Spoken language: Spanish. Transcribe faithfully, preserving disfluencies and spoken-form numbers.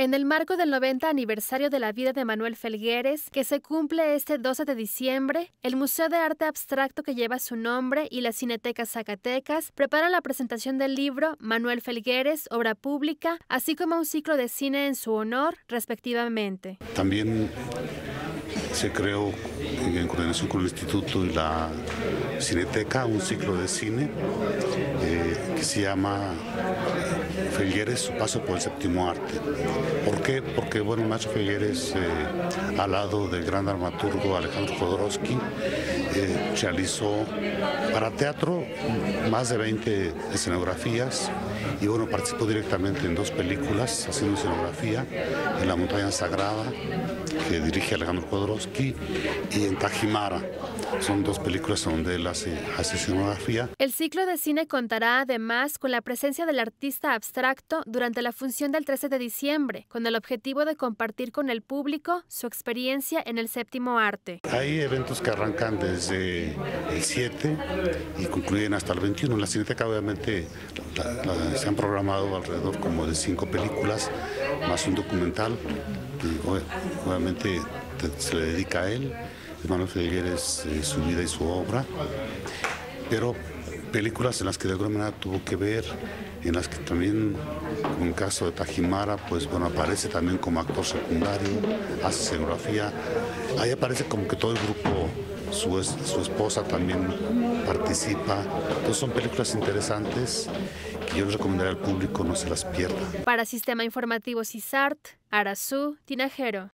En el marco del noventa aniversario de la vida de Manuel Felgueres, que se cumple este doce de diciembre, el Museo de Arte Abstracto que lleva su nombre y la Cineteca Zacatecas preparan la presentación del libro Manuel Felgueres, obra pública, así como un ciclo de cine en su honor, respectivamente. También se creó, en coordinación con el Instituto y la Cineteca, un ciclo de cine eh, que se llama Felgueres, su paso por el séptimo arte. ¿Por qué? Porque, bueno, Nacho Felgueres, eh, al lado del gran dramaturgo Alejandro Jodorowsky, eh, realizó para teatro más de veinte escenografías y, bueno, participó directamente en dos películas haciendo escenografía, en La Montaña Sagrada, que dirige Alejandro Jodorowsky, y en Tajimara. Son dos películas donde él hace, hace escenografía. El ciclo de cine contará además con la presencia del artista abstracto durante la función del trece de diciembre, con el objetivo de compartir con el público su experiencia en el séptimo arte. Hay eventos que arrancan desde el siete y concluyen hasta el veintiuno. En la Cineteca, obviamente, la, la, se han programado alrededor como de cinco películas, más un documental. Y, obviamente se le dedica a él. Manuel Felgueres, eh, su vida y su obra, pero películas en las que de alguna manera tuvo que ver, en las que también, como en el caso de Tajimara, pues bueno, aparece también como actor secundario, hace escenografía, ahí aparece como que todo el grupo, su, su esposa también participa. Entonces son películas interesantes que yo les recomendaría al público no se las pierda. Para Sistema Informativo CISART, Arasú Tinajero.